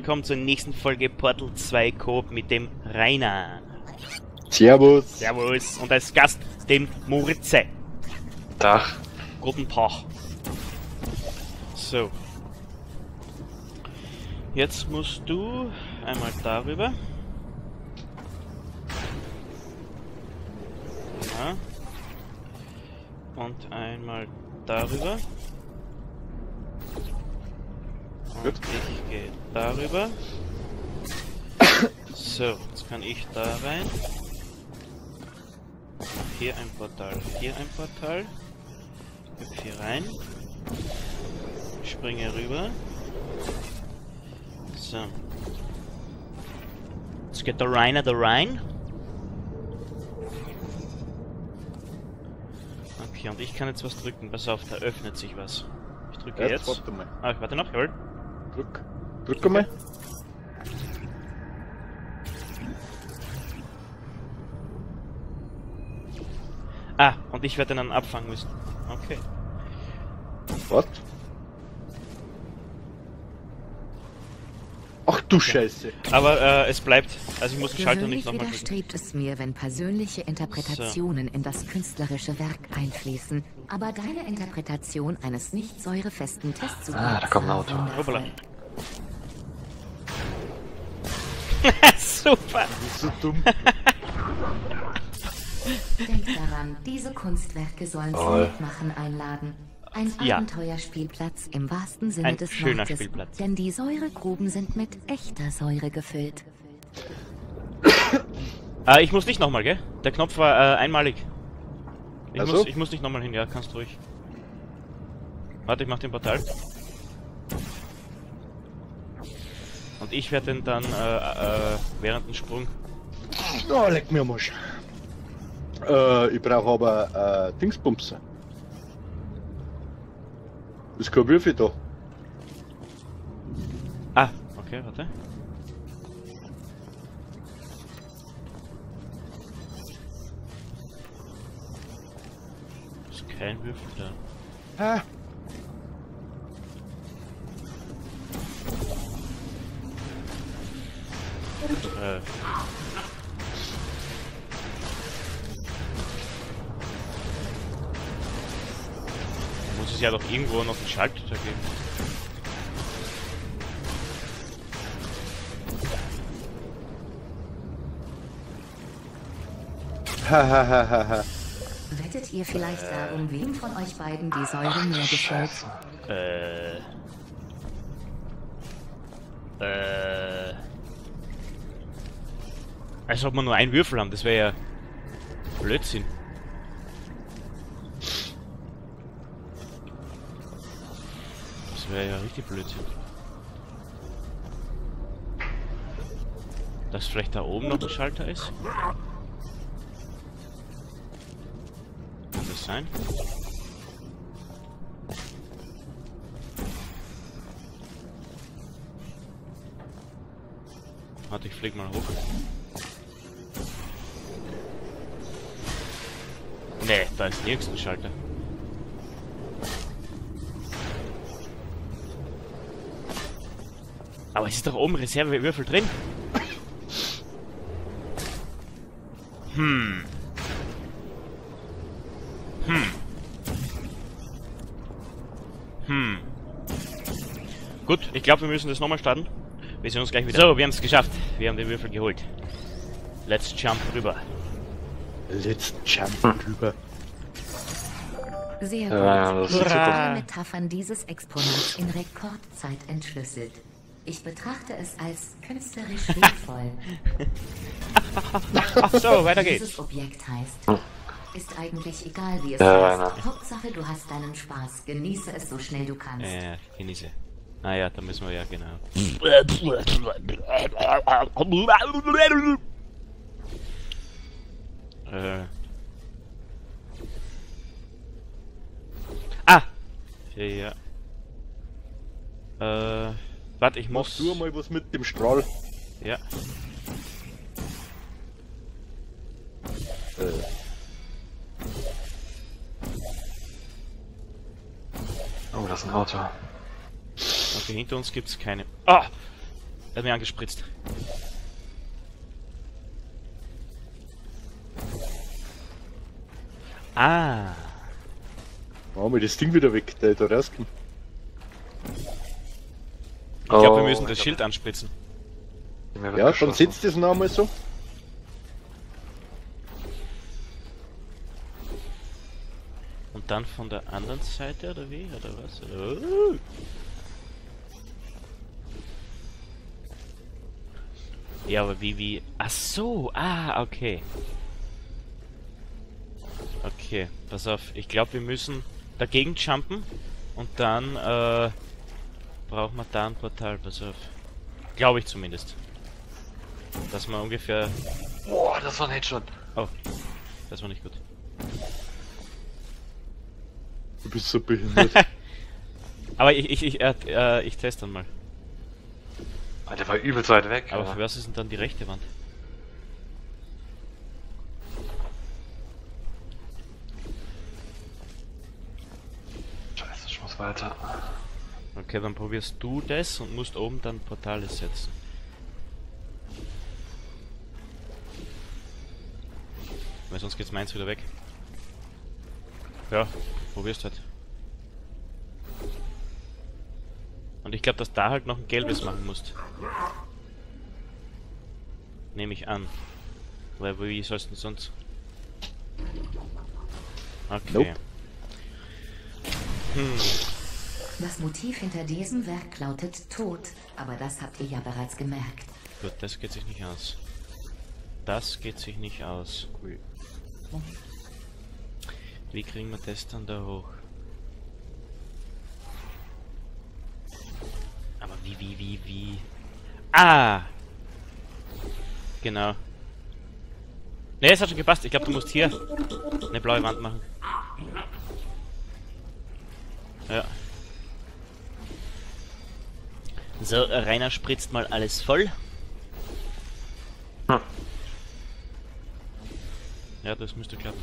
willkommen zur nächsten Folge Portal 2 Coop mit dem Rainer. Servus. Servus. Und als Gast dem Moritze. Tag. Guten Tag. So. Jetzt musst du einmal darüber. Ja. Und einmal darüber. Und ich gehe darüber. So, jetzt kann ich da rein. Hier ein Portal, hier ein Portal. Hüpf hier rein. Springe rüber. So. Jetzt geht der Rainer da rein. Okay, und ich kann jetzt was drücken. Pass auf, da öffnet sich was. Ich drücke jetzt. Warte mal. Ah, ich warte noch, jawohl. Drück mal. Ah, und ich werde dann abfangen müssen. Okay. Was? Ach du Scheiße. Aber es bleibt, also ich muss den Schalter nicht nochmal drücken. Widerstrebt es mir, wenn persönliche Interpretationen in das künstlerische Werk einfließen. Aber deine Interpretation eines nicht säurefesten Testzugabs... da kommt ein Auto. Hoppala. Super! Das ist so dumm. Denk daran, diese Kunstwerke sollen zum Mitmachen einladen. Ein Abenteuerspielplatz im wahrsten Sinne des schöner Wortes. Spielplatz. Denn die Säuregruben sind mit echter Säure gefüllt. Ich muss nicht nochmal, gell? Der Knopf war einmalig. Also? Ich muss nicht nochmal hin, ja, kannst ruhig. Warte, ich mach den Portal. Und ich werde den dann während dem Sprung. Oh, leck mir am Arsch. Ich brauche aber Dingsbums. Ist kein Würfel da. Ah, okay, warte. Ist kein Würfel da. Ah. Muss es ja doch irgendwo noch einen Schalter geben. Hahaha. Wettet ihr vielleicht darum, wem von euch beiden die Säure mehr gefällt? Als ob wir nur einen Würfel haben, das wäre ja Blödsinn. Das wäre ja richtig Blödsinn. Dass vielleicht da oben noch ein Schalter ist? Kann das sein? Warte, ich flieg mal hoch. Nee, da ist nirgends ein Schalter. Aber es ist doch oben Reservewürfel drin. Gut, ich glaube, wir müssen das nochmal starten. Wir sehen uns gleich wieder. So, wir haben es geschafft. Wir haben den Würfel geholt. Let's jump rüber. Let's jump drüber. Sehr Ja, gut. das Ich ist habe super. alle Metaphern dieses Exponats in Rekordzeit entschlüsselt. Ich betrachte es als künstlerisch wertvoll. So, weiter geht's. Dieses Objekt heißt... Ist eigentlich egal, wie es Ja, heißt. Rainer. Hauptsache, du hast deinen Spaß. Genieße es so schnell du kannst. Genieße. Ah ja, da müssen wir ja, genau. Ah! Ja. Warte, ich muss... Machst du mal was mit dem Strahl? Ja. Oh, das ist ein Auto. Okay, hinter uns gibt's keine... Ah! Er hat mich angespritzt. Ah. Machen wir das Ding wieder weg, der da rauskommt. Ich glaube, wir müssen das Schild anspritzen. Ja, dann setzt das noch einmal so. Und dann von der anderen Seite, oder wie? Oder was? Ja, aber wie? Ach so, okay. Okay, pass auf. Ich glaube, wir müssen dagegen jumpen. Und dann, brauchen wir da ein Portal, pass auf. Glaube ich zumindest. Dass man ungefähr... Boah, das war ein Headshot. Oh, das war nicht gut. Du bist so behindert. Aber ich teste dann mal. Ah, der war übelst weit weg. Aber für was ist denn dann die rechte Wand? Scheiße, ich muss weiter. Okay, dann probierst du das und musst oben dann Portale setzen. Weil sonst geht's meins wieder weg. Ja, probierst halt. Und ich glaube, dass da halt noch ein gelbes machen musst. Nehme ich an. Weil wie sollst du denn sonst? Okay. Nope. Das Motiv hinter diesem Werk lautet Tod, aber das habt ihr ja bereits gemerkt. Gut, das geht sich nicht aus. Das geht sich nicht aus. Wie kriegen wir das dann da hoch? Aber wie? Ah! Genau. Ne, es hat schon gepasst. Ich glaube, du musst hier eine blaue Wand machen. Ja. So, Rainer spritzt mal alles voll. Hm. Ja, das müsste klappen.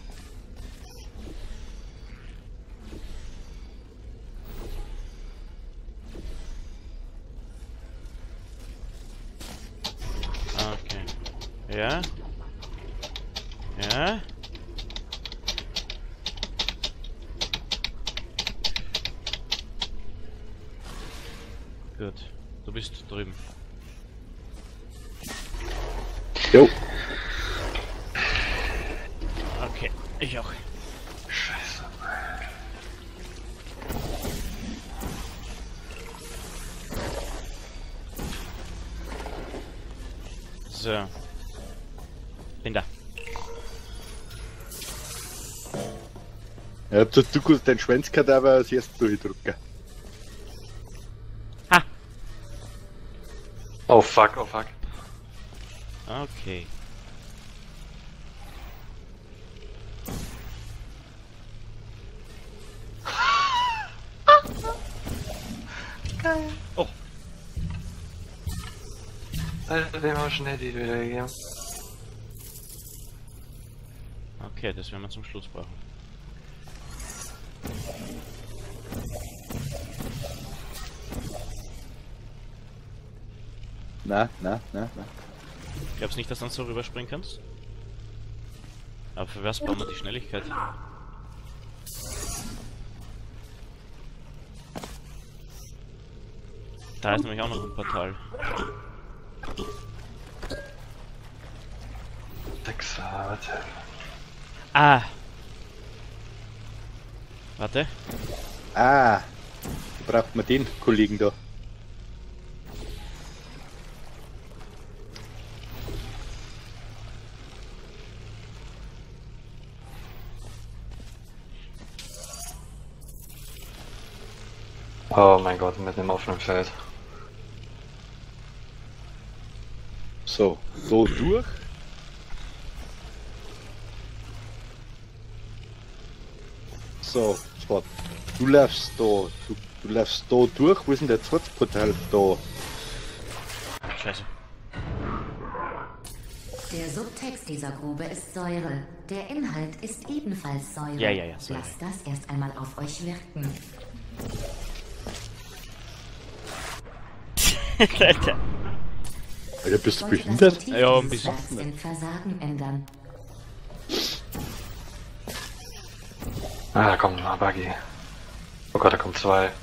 Okay. Ja. Ja. Gut. Du bist drüben. Jo. Okay, ich auch. Scheiße. So. Bin da. Ja, du kannst deinen Schwänzkadaver als erstes durchdrücken. Ha! Oh fuck, oh fuck. Okay. Geil. Oh. Alter, dem haben wir schnell die wieder gegeben. Okay, das werden wir zum Schluss brauchen. Na. Glaubst nicht, dass du dann so rüberspringen kannst? Aber für was brauchen wir die Schnelligkeit? Da ist nämlich auch noch ein Portal. 6, warte. Ah! Warte. Da braucht man den Kollegen da. Oh mein Gott, mit dem offenen Feld. So, so durch. So, warte. Du läufst da, du läufst da durch. Wo ist denn der zweite Portal? Da. Scheiße. Der Subtext dieser Grube ist Säure. Der Inhalt ist ebenfalls Säure. Ja, Säure. Lasst das erst einmal auf euch wirken. Alter. Alter, bist du Sollte das behindert? Motiv Ja, ein dieses bisschen. Werks in Versagen ändern. Ah, da kommt ein Buggy. Oh Gott, da kommen zwei.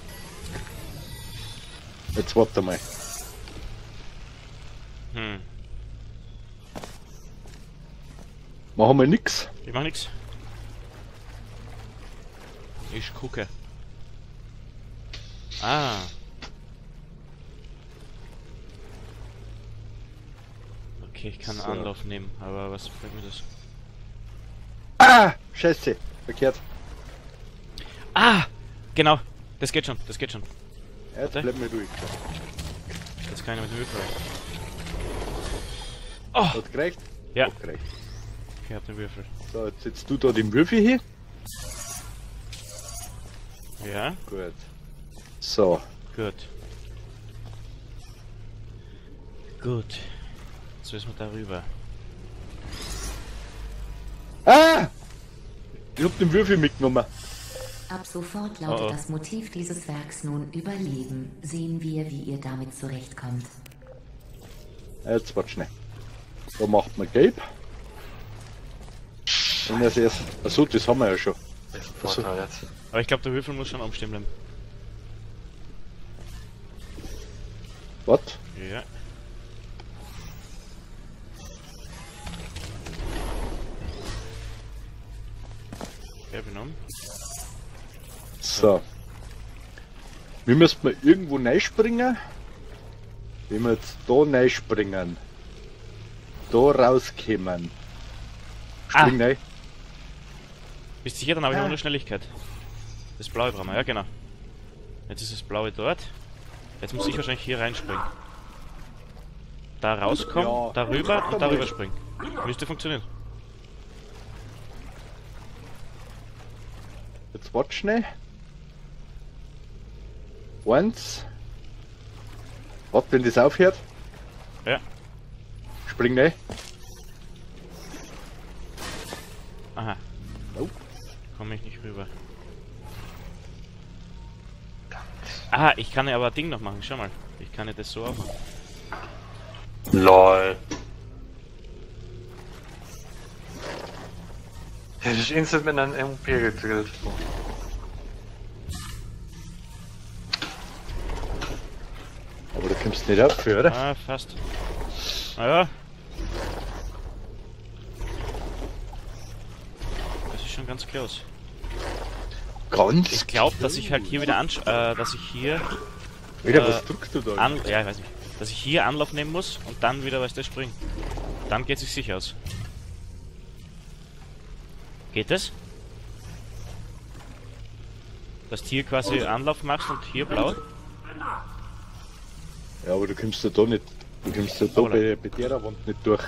Jetzt warte mal. Hm. Machen wir nix. Ich mach nix. Ich gucke. Ah. Okay, ich kann So. Anlauf nehmen, aber was bringt mir das? Ah! Scheiße! Verkehrt. Ah! Genau, das geht schon, das geht schon. Ja, jetzt Warte. bleib mal ruhig. Das kann ich mit dem Würfel. Hat gereicht? Ja. Hat gereicht. Ich hab den Würfel. So, jetzt setzt du da den Würfel hin. Ja, Gut. So. gut. Gut. Jetzt müssen wir darüber. Ah! Ich hab den Würfel mitgenommen. Ab sofort lautet Oh, oh. das Motiv dieses Werks nun Überleben. Sehen wir, wie ihr damit zurechtkommt. Jetzt warte schnell. Da macht man gelb. Und als erst. Achso, das haben wir ja schon. Vorteil jetzt. Aber ich glaube, der Würfel muss schon umstehen bleiben. Was? Ja. Ja, benommen. So. Wir müssen mal irgendwo springen. Wenn wir jetzt da springen. Da rauskommen. Spring rein. Bist sicher, dann habe ich Ah. auch nur Schnelligkeit. Das blaue brauchen wir, ja genau. Jetzt ist das blaue dort. Jetzt muss ich wahrscheinlich hier reinspringen. Da rauskommen, Ja. darüber und darüber springen. Müsste funktionieren. Jetzt warte schnell. Eins. Warte, wenn das aufhört. Ja. Spring rein. Aha. Oh. Komme ich nicht rüber. Ah, ich kann ja aber ein Ding noch machen, schau mal. Ich kann ja das so auch machen. LOL. Hätte ich instant mit einem MP gekillt. Aber da kommst du nicht auf, oder? Ah, fast. Naja. Das ist schon ganz close. Ganz. Ich glaube, dass ich halt hier wieder dass ich hier Alter, was drückst du da? ja, ich weiß nicht. Dass ich hier Anlauf nehmen muss und dann wieder, weißt du, springen. Dann geht es sich sicher aus. Geht das? Dass du hier quasi Anlauf machst und hier blau? Ja, aber du kommst ja da nicht. Du kommst ja da Oder? bei der Wand nicht durch.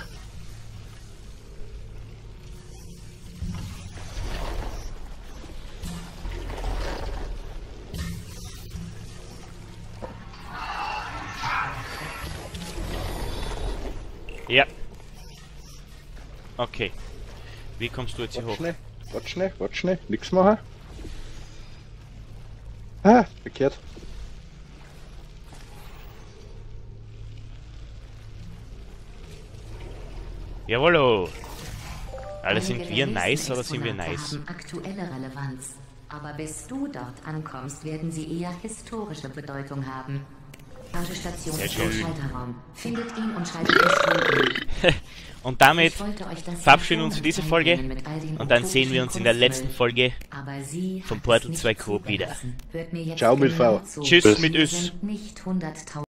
Ja. Okay. Wie kommst du jetzt hier Warte hoch? schnell, warte schnell, warte schnell. Nix machen. Ah, verkehrt. Jawollo! Alle sind Einige wir der nice nächsten oder sind wir Exponate nice? haben aktuelle Relevanz. Aber bis du dort ankommst, werden sie eher historische Bedeutung haben. Basisstation Sehr ist im schön. Schalterraum. Findet ihn und schaltet den Strom ein. Und damit Ich wollte euch das verabschieden wir uns für diese Folge einbringen mit all den und dann sehen wir uns in der letzten Kunstmüll. Folge. Aber sie vom hat Portal es nicht 2 Coop wieder. zugelassen. Hört mir jetzt Ciao mit genau V. zu. Tschüss Tschüss. mit Wir Ös. sind nicht 100.000